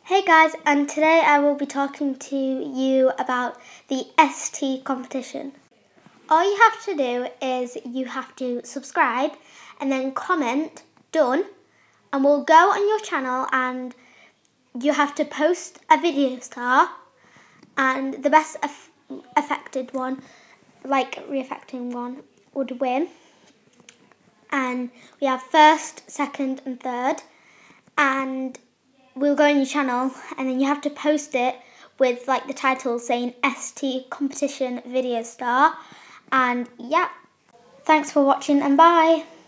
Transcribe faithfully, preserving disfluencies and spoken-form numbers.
Hey guys, and today I will be talking to you about the S T competition. All you have to do is you have to subscribe and then comment, done, and we'll go on your channel and you have to post a video star and the best aff affected one, like re-affecting one, would win. And we have first, second and third, and we'll go on your channel and then you have to post it with like the title saying S T competition video star. And yeah, thanks for watching and bye.